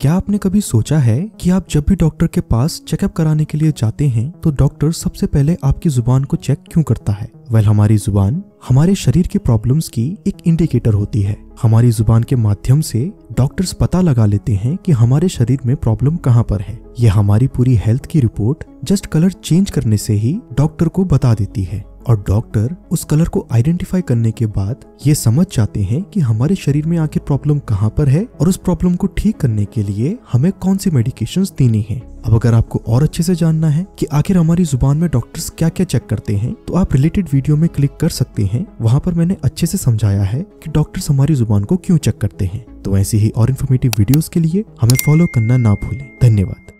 क्या आपने कभी सोचा है कि आप जब भी डॉक्टर के पास चेकअप कराने के लिए जाते हैं तो डॉक्टर सबसे पहले आपकी जुबान को चेक क्यों करता है? हमारी जुबान हमारे शरीर की प्रॉब्लम्स की एक इंडिकेटर होती है। हमारी जुबान के माध्यम से डॉक्टर्स पता लगा लेते हैं कि हमारे शरीर में प्रॉब्लम कहाँ पर है। यह हमारी पूरी हेल्थ की रिपोर्ट जस्ट कलर चेंज करने से ही डॉक्टर को बता देती है और डॉक्टर उस कलर को आइडेंटिफाई करने के बाद ये समझ जाते हैं कि हमारे शरीर में आखिर प्रॉब्लम कहाँ पर है और उस प्रॉब्लम को ठीक करने के लिए हमें कौन सी मेडिकेशंस देनी है। अब अगर आपको और अच्छे से जानना है कि आखिर हमारी जुबान में डॉक्टर्स क्या क्या चेक करते हैं तो आप रिलेटेड वीडियो में क्लिक कर सकते हैं। वहां पर मैंने अच्छे से समझाया है कि डॉक्टर्स हमारी जुबान को क्यों चेक करते हैं। तो ऐसी ही और इन्फॉर्मेटिव वीडियोस के लिए हमें फॉलो करना ना भूलें। धन्यवाद।